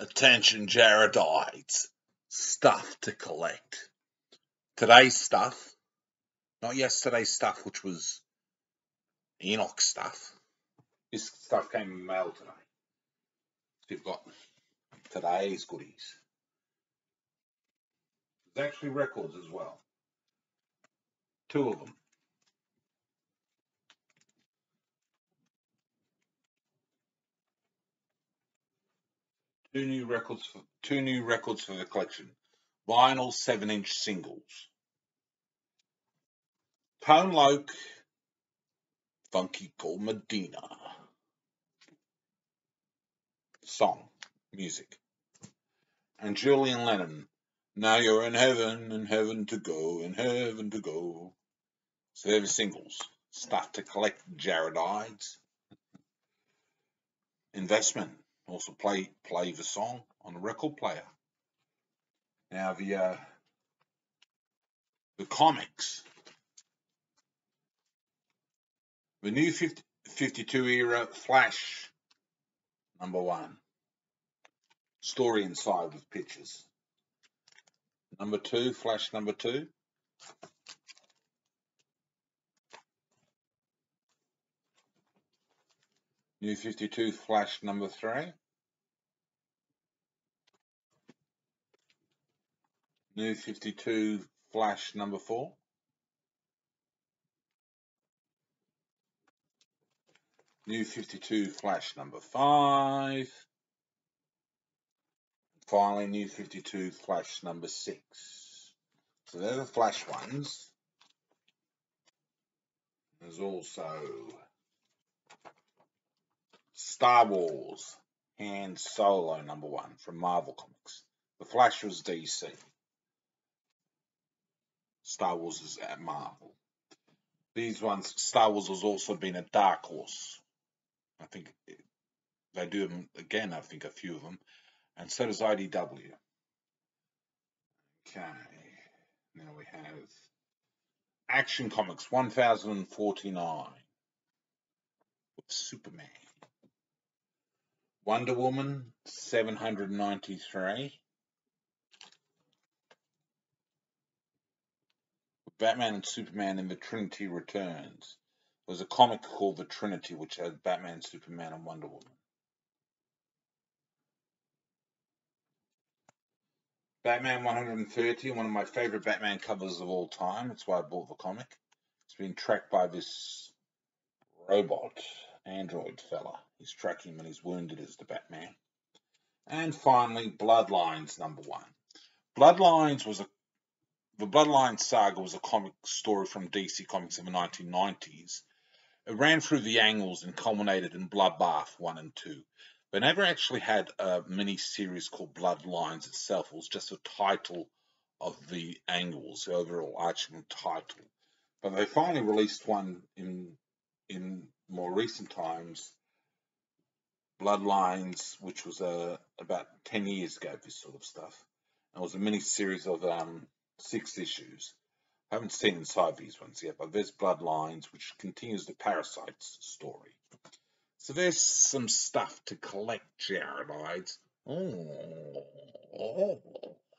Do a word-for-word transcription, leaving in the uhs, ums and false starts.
Attention Jaredites, stuff to collect. Today's stuff, not yesterday's stuff, which was Enoch stuff. This stuff came in the mail today. So you've got today's goodies. There's actually records as well. Two of them. Two new records for two new records for the collection. Vinyl seven-inch singles. Tone Loc, Funky Called Medina. Song, music. And Julian Lennon, Now You're in Heaven, in heaven to go, in heaven to go. So they're the singles. Stuff to collect, Jaredites. Investment. Also play play the song on a record player. Now the uh, the comics. The new fifty, fifty-two era Flash number one. Story inside with pictures. Number two, Flash number two. New fifty-two Flash number three. New fifty-two Flash number four. New fifty-two Flash number five. Finally, New fifty-two Flash number six. So they're the Flash ones. There's also Star Wars Han Solo number one from Marvel Comics. The Flash was D C. Star Wars is at Marvel. These ones, Star Wars has also been a Dark Horse. I think they do them again, I think a few of them. And so does I D W. Okay. Now we have Action Comics one thousand forty-nine. With Superman. Wonder Woman seven hundred ninety-three. Batman and Superman in the Trinity Returns. There was a comic called The Trinity which had Batman, Superman and Wonder Woman. Batman one hundred thirty, one of my favorite Batman covers of all time. That's why I bought the comic. It's been tracked by this robot, android fella. He's tracking him and he's wounded as the Batman. And finally, Bloodlines number one. Bloodlines was a The Bloodlines saga was a comic story from D C Comics in the nineteen nineties. It ran through the angles and culminated in Bloodbath one and two. They never actually had a mini-series called Bloodlines itself. It was just a title of the angles, the overall arching title. But they finally released one in in more recent times, Bloodlines, which was uh, about ten years ago, this sort of stuff. It was a mini-series of um, six issues. I haven't seen inside these ones yet, but there's Bloodlines, which continues the Parasites story. So there's some stuff to collect, Jaredites. Oh, oh.